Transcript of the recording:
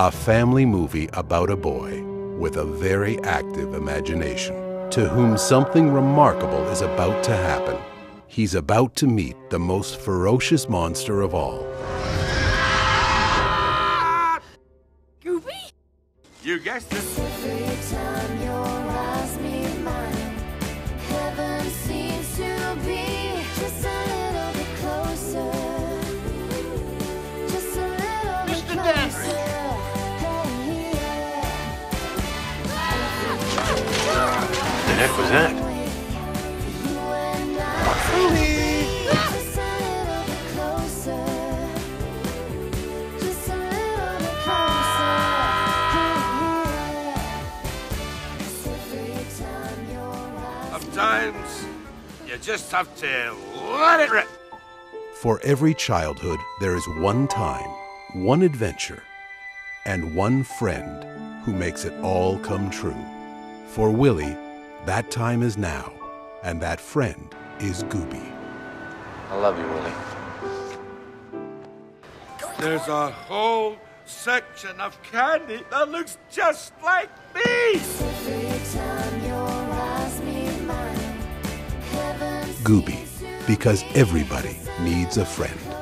A family movie about a boy with a very active imagination to whom something remarkable is about to happen. He's about to meet the most ferocious monster of all. Gooby? You guessed it. Every time your eyes meet mine, heaven seems to be just a little bit closer. Just a little bit Mr. closer. Danvers. The heck was that? You and I, just a little bit closer. Just a little bit closer. Every time your eyes Sometimes you just have to let it rip. For every childhood, there is one time, one adventure, and one friend who makes it all come true. For Willie, that time is now, and that friend is Gooby. I love you, Willie. There's a whole section of candy that looks just like me. Every time your eyes meet mine, heaven Gooby, because everybody needs a friend.